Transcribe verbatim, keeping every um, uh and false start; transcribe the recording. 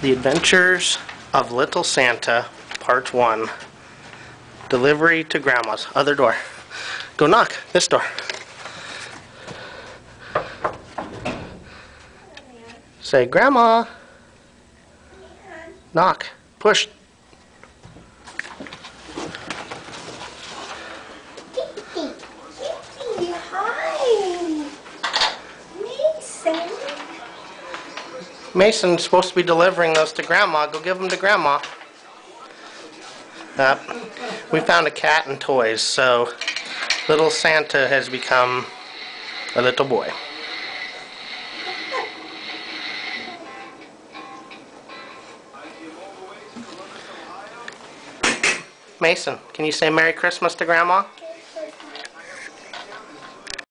The Adventures of Little Santa, Part one. Delivery to Grandma's. Other door. Go knock. This door. Say, Grandma. Knock. Push. Hi. Mason. Mason's supposed to be delivering those to Grandma. Go give them to Grandma. Uh, we found a cat and toys, so little Santa has become a little boy. Mason, can you say Merry Christmas to Grandma?